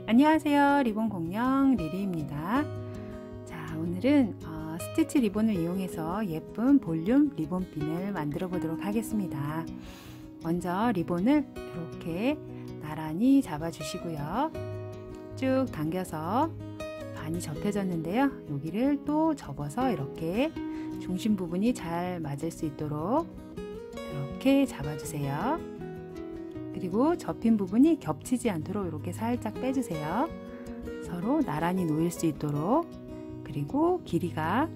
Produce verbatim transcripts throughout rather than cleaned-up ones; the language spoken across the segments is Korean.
안녕하세요. 리본 공룡 리리입니다. 자, 오늘은 어, 스티치 리본을 이용해서 예쁜 볼륨 리본 핀을 만들어 보도록 하겠습니다. 먼저 리본을 이렇게 나란히 잡아 주시고요. 쭉 당겨서 반이 접혀졌는데요. 여기를 또 접어서 이렇게 중심 부분이 잘 맞을 수 있도록 이렇게 잡아 주세요. 그리고 접힌 부분이 겹치지 않도록 이렇게 살짝 빼주세요. 서로 나란히 놓일 수 있도록. 그리고 길이가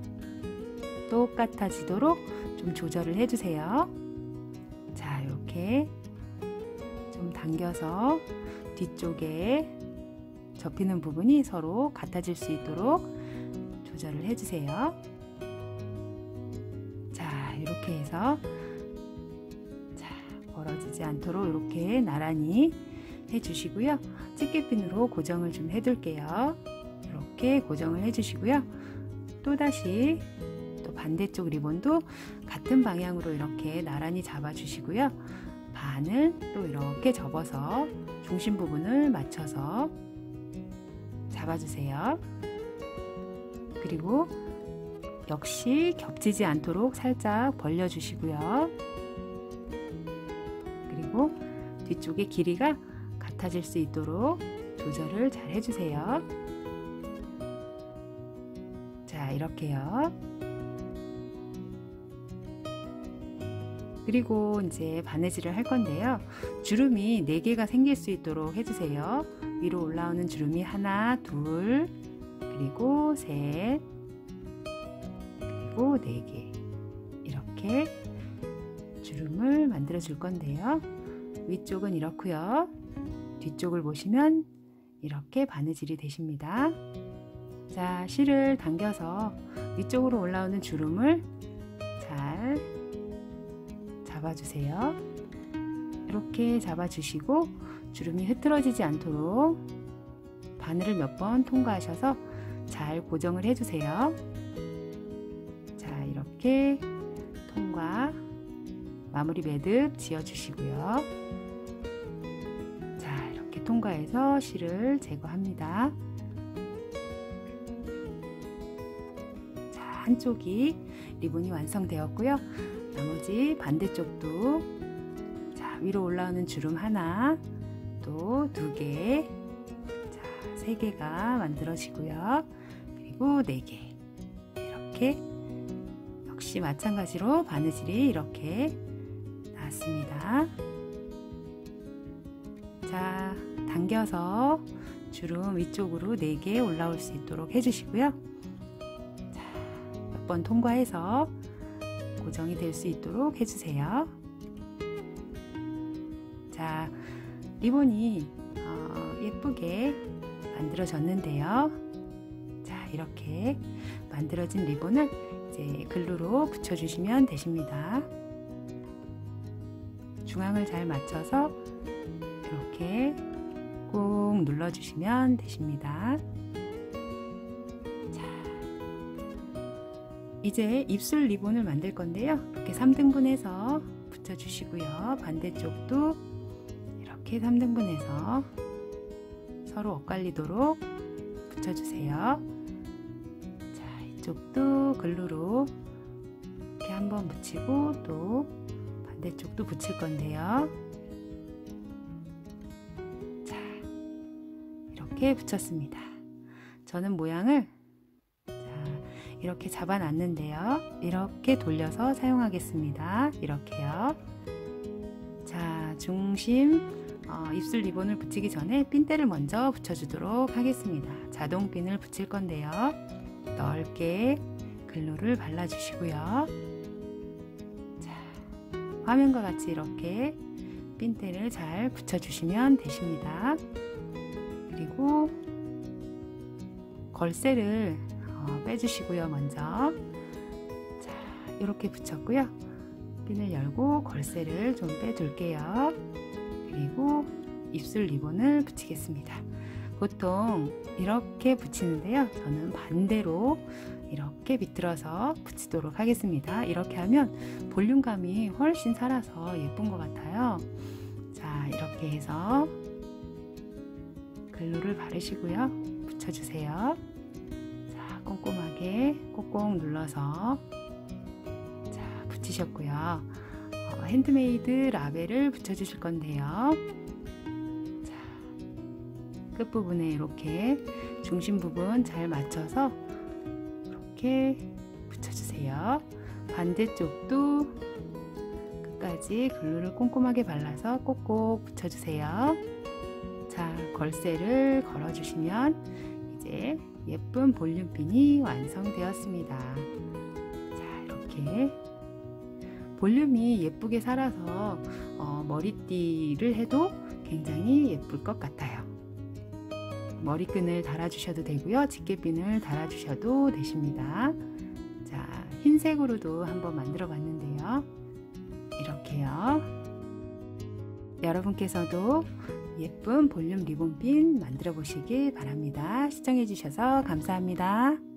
똑같아지도록 좀 조절을 해주세요. 자, 이렇게 좀 당겨서 뒤쪽에 접히는 부분이 서로 같아질 수 있도록 조절을 해주세요. 자, 이렇게 해서 벌어지지 않도록 이렇게 나란히 해주시고요. 집게핀으로 고정을 좀 해둘게요. 이렇게 고정을 해주시고요. 또다시 또 반대쪽 리본도 같은 방향으로 이렇게 나란히 잡아주시고요. 반을 또 이렇게 접어서 중심 부분을 맞춰서 잡아주세요. 그리고 역시 겹치지 않도록 살짝 벌려주시고요. 그리고 뒤쪽의 길이가 같아질 수 있도록 조절을 잘 해주세요. 자, 이렇게요. 그리고 이제 바느질을 할 건데요. 주름이 네 개가 생길 수 있도록 해주세요. 위로 올라오는 주름이 하나, 둘, 그리고 셋, 그리고 네 개. 이렇게 주름을 만들어 줄 건데요. 위쪽은 이렇고요. 뒤쪽을 보시면 이렇게 바느질이 되십니다. 자, 실을 당겨서 위쪽으로 올라오는 주름을 잘 잡아주세요. 이렇게 잡아주시고 주름이 흐트러지지 않도록 바늘을 몇 번 통과하셔서 잘 고정을 해주세요. 자, 이렇게 통과 마무리 매듭 지어주시고요. 자, 이렇게 통과해서 실을 제거합니다. 자, 한쪽이 리본이 완성되었고요. 나머지 반대쪽도 자, 위로 올라오는 주름 하나, 또 두 개, 자, 세 개가 만들어지고요. 그리고 네 개. 이렇게 역시 마찬가지로 바느질이 이렇게 나왔습니다. 자, 당겨서 주름 위쪽으로 네 개 올라올 수 있도록 해주시고요. 자, 몇 번 통과해서 고정이 될 수 있도록 해주세요. 자, 리본이 어, 예쁘게 만들어졌는데요. 자, 이렇게 만들어진 리본을 이제 글루로 붙여주시면 되십니다. 중앙을 잘 맞춰서 이렇게 꾹 눌러주시면 되십니다. 자, 이제 입술 리본을 만들 건데요. 이렇게 삼 등분해서 붙여주시고요. 반대쪽도 이렇게 삼 등분해서 서로 엇갈리도록 붙여주세요. 자, 이쪽도 글루로 이렇게 한번 붙이고 또 반대쪽도 붙일 건데요. 자, 이렇게 붙였습니다. 저는 모양을 자, 이렇게 잡아 놨는데요. 이렇게 돌려서 사용하겠습니다. 이렇게요. 자, 중심 어, 입술 리본을 붙이기 전에 핀대를 먼저 붙여주도록 하겠습니다. 자동 핀을 붙일 건데요. 넓게 글루를 발라주시고요. 화면과 같이 이렇게 핀대를 잘 붙여주시면 되십니다. 그리고 걸쇠를 어, 빼주시고요. 먼저 자, 이렇게 붙였고요. 핀을 열고 걸쇠를 좀 빼둘게요. 그리고 입술 리본을 붙이겠습니다. 보통 이렇게 붙이는데요. 저는 반대로 이렇게 비틀어서 붙이도록 하겠습니다. 이렇게 하면 볼륨감이 훨씬 살아서 예쁜 것 같아요. 자, 이렇게 해서 글루를 바르시고요. 붙여주세요. 자, 꼼꼼하게 꼭꼭 눌러서 자, 붙이셨고요. 어, 핸드메이드 라벨을 붙여주실 건데요. 자, 끝부분에 이렇게 중심 부분 잘 맞춰서 이렇게 붙여주세요. 반대쪽도 끝까지 글루를 꼼꼼하게 발라서 꼭꼭 붙여주세요. 자, 걸쇠를 걸어주시면 이제 예쁜 볼륨핀이 완성되었습니다. 자, 이렇게 볼륨이 예쁘게 살아서 어, 머리띠를 해도 굉장히 예쁠 것 같아요. 머리끈을 달아주셔도 되고요. 집게핀을 달아주셔도 되십니다. 자, 흰색으로도 한번 만들어 봤는데요. 이렇게요. 여러분께서도 예쁜 볼륨 리본핀 만들어 보시길 바랍니다. 시청해 주셔서 감사합니다.